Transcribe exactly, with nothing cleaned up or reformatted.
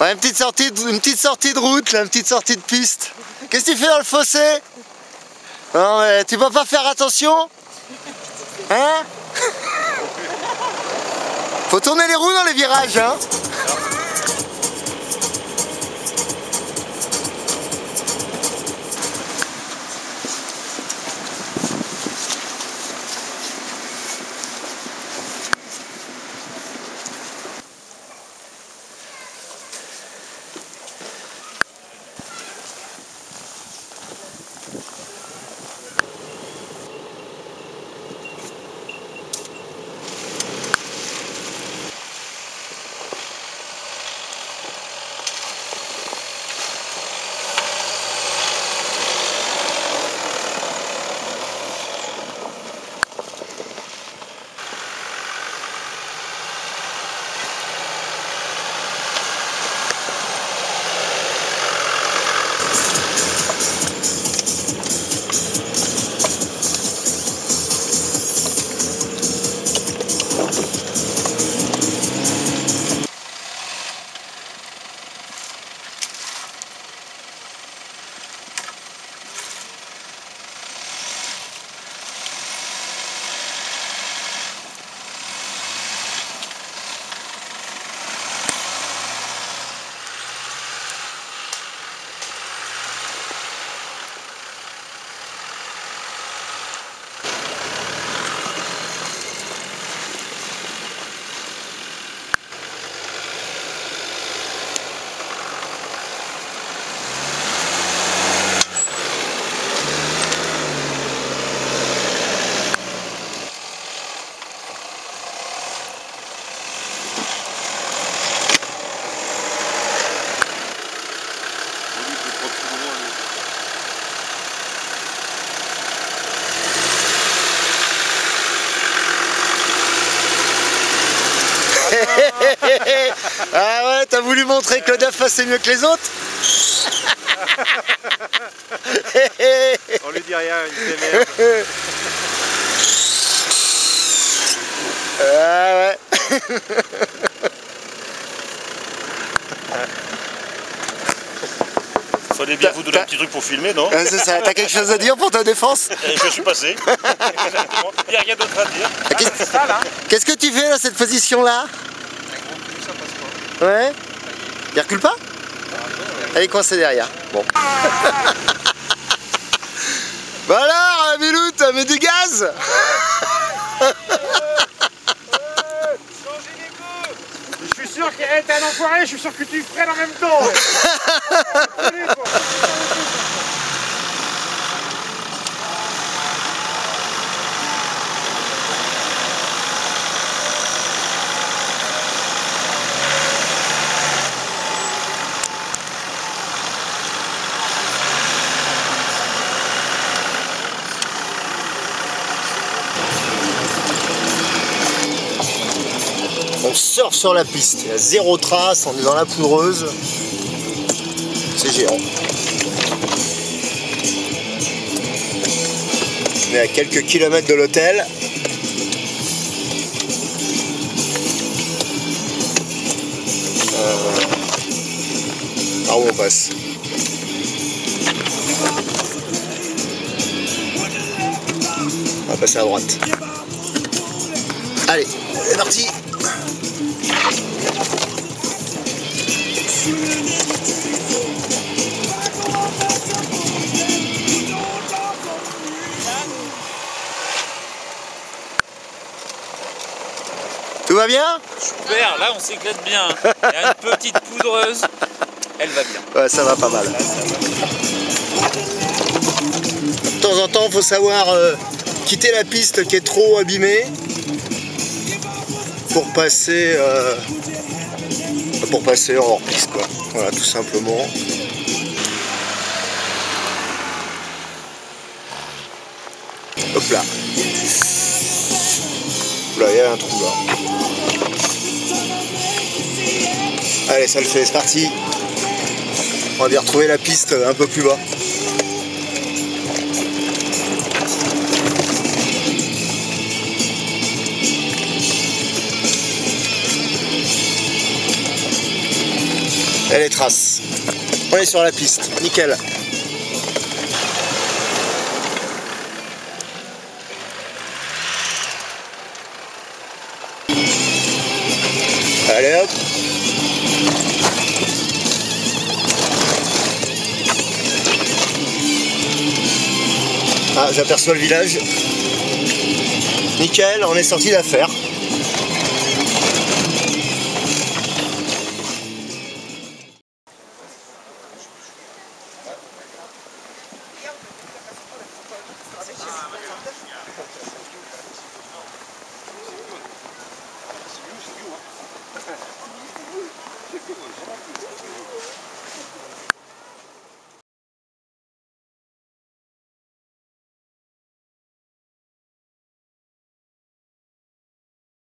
Ouais, une petite sortie de, une petite sortie de route, là, une petite sortie de piste. Qu'est-ce que tu fais dans le fossé? Non mais tu peux pas faire attention? Hein? Faut tourner les roues dans les virages, hein? Ah ouais, t'as voulu montrer que le D A F c'est mieux que les autres? On lui dit rien, il s'énerve. Ah ouais. Fallait bien vous donner un petit truc pour filmer, non? C'est ça, t'as quelque chose à dire pour ta défense? Je suis passé. Il n'y a rien d'autre à dire. Qu'est-ce que tu fais dans cette position-là? Ouais. Il recule pas? Elle est coincée derrière. Bon. Bah alors, Milou, t'as mis du gaz? Je suis sûr que hey, t'es un enfoiré, je suis sûr que tu freines en même temps. On surfe sur la piste, il y a zéro trace, on est dans la poudreuse. C'est géant. On est à quelques kilomètres de l'hôtel. Euh... Par où on passe? On va passer à droite. Allez, c'est parti! Tout va bien? Super, là on s'éclate bien. Il y a une petite poudreuse, elle va bien. Ouais, ça va pas mal. Là, ça va. De temps en temps, il faut savoir euh, quitter la piste qui est trop abîmée pour passer, euh, pour passer hors piste, quoi. Voilà, tout simplement. Hop là. Là, il y a un trou là. Allez, ça le fait, c'est parti. On va bien retrouver la piste un peu plus bas. Et les traces. On est sur la piste, nickel. Allez hop. Ah, j'aperçois le village. Nickel, on est sorti d'affaire.